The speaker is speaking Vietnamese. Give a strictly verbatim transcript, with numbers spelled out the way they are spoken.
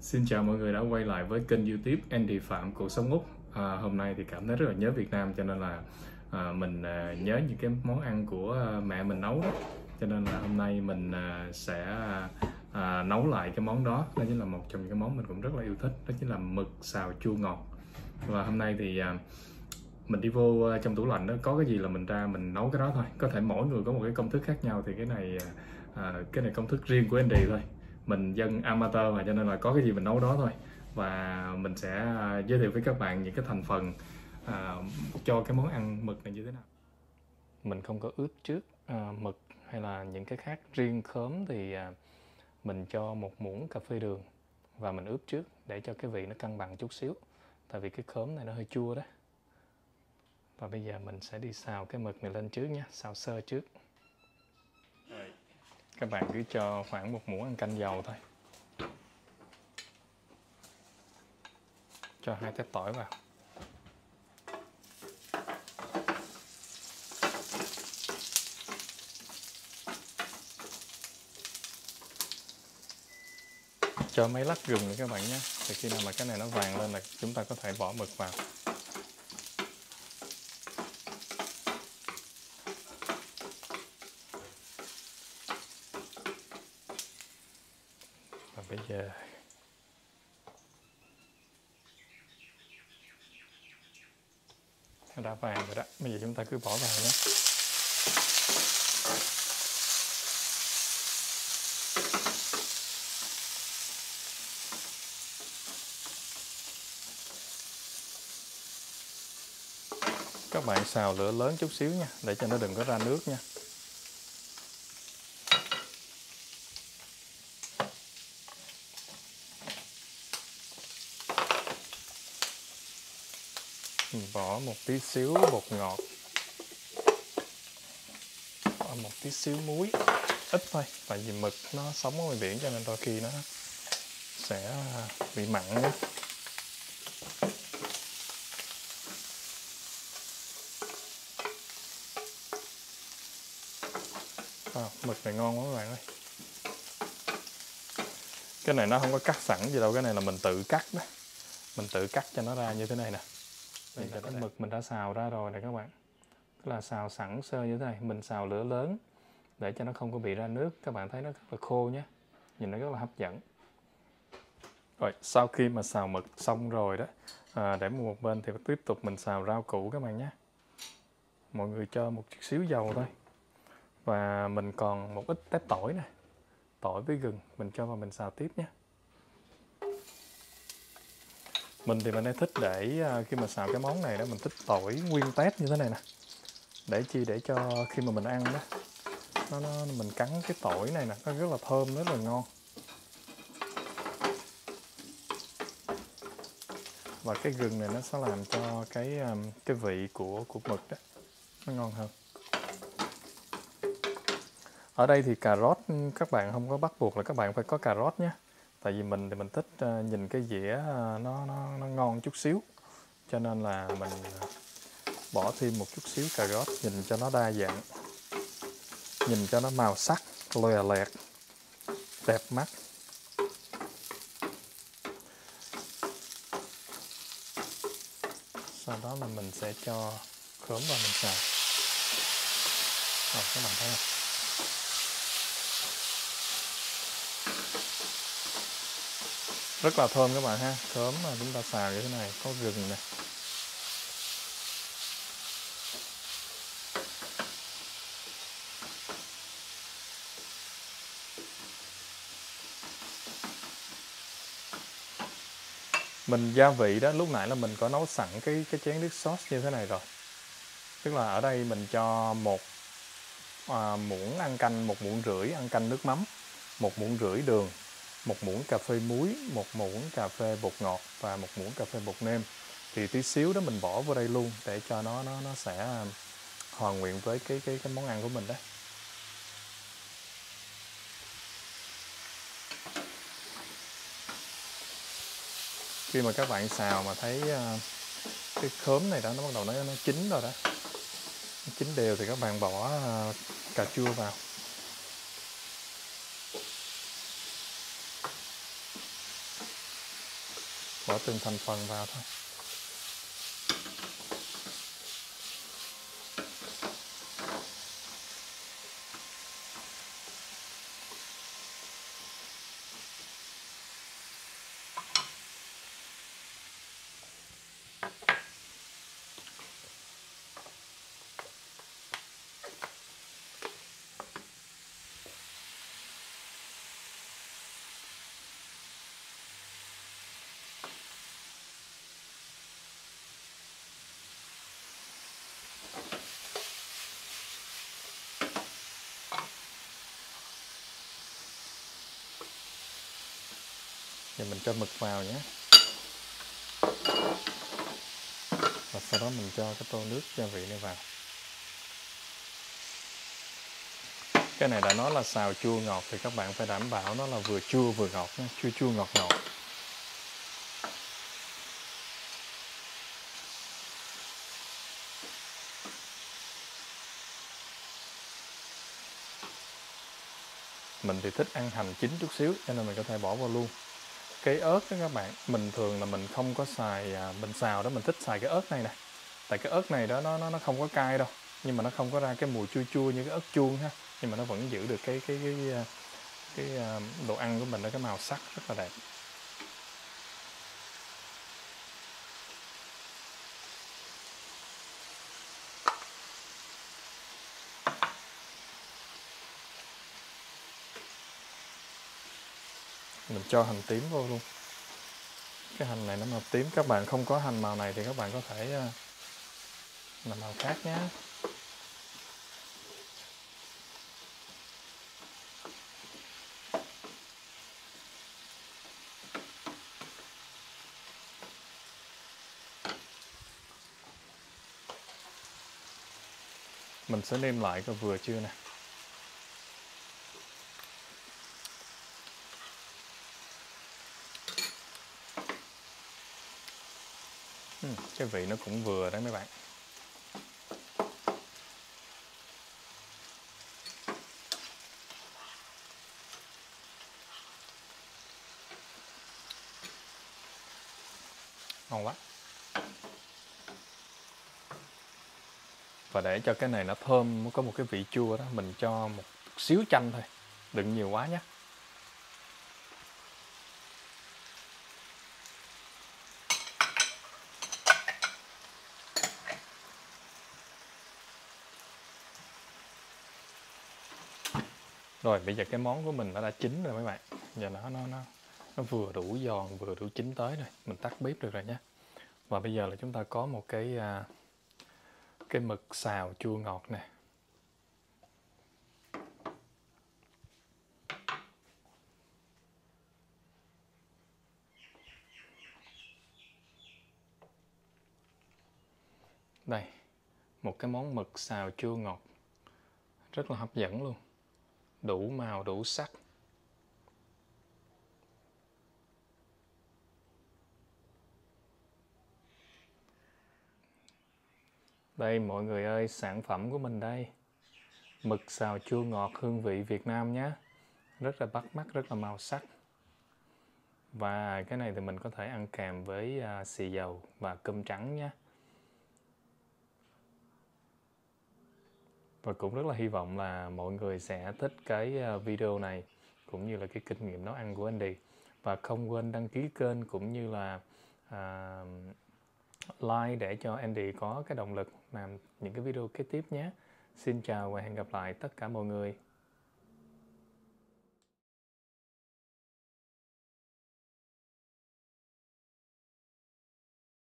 Xin chào mọi người đã quay lại với kênh YouTube Andy Phạm Cuộc Sống Úc. À, hôm nay thì cảm thấy rất là nhớ Việt Nam, cho nên là à, mình à, nhớ những cái món ăn của à, mẹ mình nấu đó. Cho nên là hôm nay mình à, sẽ à, nấu lại cái món đó. Đó chính là một trong những cái món mình cũng rất là yêu thích, đó chính là mực xào chua ngọt. Và hôm nay thì à, mình đi vô à, trong tủ lạnh đó, có cái gì là mình ra mình nấu cái đó thôi. Có thể mỗi người có một cái công thức khác nhau, thì cái này à, cái này công thức riêng của Andy thôi. Mình dân amateur mà, cho nên là có cái gì mình nấu đó thôi. Và mình sẽ à, giới thiệu với các bạn những cái thành phần à, cho cái món ăn mực này như thế nào. Mình không có ướp trước à, mực hay là những cái khác. Riêng khóm thì à, mình cho một muỗng cà phê đường và mình ướp trước để cho cái vị nó cân bằng chút xíu, tại vì cái khóm này nó hơi chua đó. Và bây giờ mình sẽ đi xào cái mực này lên trước nha, xào sơ trước. Các bạn cứ cho khoảng một muỗng ăn canh dầu thôi. Cho hai tép tỏi vào. Cho mấy lát gừng nữa các bạn nhé. Thì khi nào mà cái này nó vàng lên là chúng ta có thể bỏ mực vào. Và bây giờ nó đã vàng rồi đó. Bây giờ chúng ta cứ bỏ vào nhé. Các bạn xào lửa lớn chút xíu nha, để cho nó đừng có ra nước nha. Mình bỏ một tí xíu bột ngọt, bỏ một tí xíu muối, ít thôi, tại vì mực nó sống ở ngoài biển cho nên đôi khi nó sẽ bị mặn nhé. À, mực này ngon quá các bạn ơi. Cái này nó không có cắt sẵn gì đâu, cái này là mình tự cắt đó. Mình tự cắt cho nó ra như thế này nè. Đây là cái mực mình đã xào ra rồi này các bạn. Tức là xào sẵn sơ như thế này. Mình xào lửa lớn để cho nó không có bị ra nước. Các bạn thấy nó rất là khô nhé. Nhìn nó rất là hấp dẫn. Rồi, sau khi mà xào mực xong rồi đó, à, để một bên thì tiếp tục mình xào rau củ các bạn nhé. Mọi người cho một chút xíu dầu thôi. Và mình còn một ít tép tỏi nè. Tỏi với gừng mình cho vào mình xào tiếp nhé. Mình thì mình hay thích để khi mà xào cái món này đó, mình thích tỏi nguyên tép như thế này nè. Để chi? Để cho khi mà mình ăn đó, nó, nó mình cắn cái tỏi này nè, nó rất là thơm, rất là ngon. Và cái gừng này nó sẽ làm cho cái cái vị của của mực đó nó ngon hơn. Ở đây thì cà rốt các bạn không có bắt buộc là các bạn phải có cà rốt nhé. Tại vì mình thì mình thích nhìn cái dĩa nó nó nó ngon chút xíu, cho nên là mình bỏ thêm một chút xíu cà rốt, nhìn cho nó đa dạng, nhìn cho nó màu sắc lòe loẹt, đẹp mắt. Sau đó là mình sẽ cho khóm vào mình xào. Rồi, các bạn thấy không? Rất là thơm các bạn ha. Khóm mà chúng ta xào như thế này, có gừng nè. Mình gia vị đó, lúc nãy là mình có nấu sẵn cái cái chén nước sốt như thế này rồi. Tức là ở đây mình cho một à, muỗng ăn canh, một muỗng rưỡi ăn canh nước mắm, một muỗng rưỡi đường, một muỗng cà phê muối, một muỗng cà phê bột ngọt và một muỗng cà phê bột nêm. Thì tí xíu đó mình bỏ vào đây luôn để cho nó nó nó sẽ hòa quyện với cái cái cái món ăn của mình đó. Khi mà các bạn xào mà thấy uh, cái khóm này đó nó bắt đầu nó nó chín rồi đó, nó chín đều thì các bạn bỏ uh, cà chua vào. bỏ từng thành phần vào thôi. Giờ mình cho mực vào nhé. Và sau đó mình cho cái tô nước gia vị này vào. Cái này đã nói là xào chua ngọt thì các bạn phải đảm bảo nó là vừa chua vừa ngọt nhé. Chua chua ngọt ngọt. Mình thì thích ăn hành chín chút xíu cho nên mình có thể bỏ vào luôn. Cái ớt đó các bạn, mình thường là mình không có xài, à, mình xào đó mình thích xài cái ớt này nè. Tại cái ớt này đó nó nó nó không có cay đâu, nhưng mà nó không có ra cái mùi chua chua như cái ớt chuông ha, nhưng mà nó vẫn giữ được cái cái cái cái, cái, cái đồ ăn của mình, nó cái màu sắc rất là đẹp. Mình cho hành tím vô luôn. Cái hành này nó màu tím, các bạn không có hành màu này thì các bạn có thể làm màu khác nhé. Mình sẽ nêm lại coi vừa chưa nè. Ừ, cái vị nó cũng vừa đấy mấy bạn. Ngon quá. Và để cho cái này nó thơm, có một cái vị chua đó, mình cho một xíu chanh thôi, đừng nhiều quá nhé. Rồi bây giờ cái món của mình nó đã chín rồi mấy bạn. Giờ nó nó nó nó vừa đủ giòn, vừa đủ chín tới rồi, mình tắt bếp được rồi nhé. Và bây giờ là chúng ta có một cái à, cái mực xào chua ngọt nè. Đây, một cái món mực xào chua ngọt rất là hấp dẫn luôn, đủ màu đủ sắc. Đây mọi người ơi, sản phẩm của mình đây, mực xào chua ngọt hương vị Việt Nam nhé, rất là bắt mắt, rất là màu sắc. Và cái này thì mình có thể ăn kèm với uh, xì dầu và cơm trắng nhé. Và cũng rất là hy vọng là mọi người sẽ thích cái video này cũng như là cái kinh nghiệm nấu ăn của Andy. Và không quên đăng ký kênh cũng như là uh, like để cho Andy có cái động lực làm những cái video kế tiếp nhé. Xin chào và hẹn gặp lại tất cả mọi người.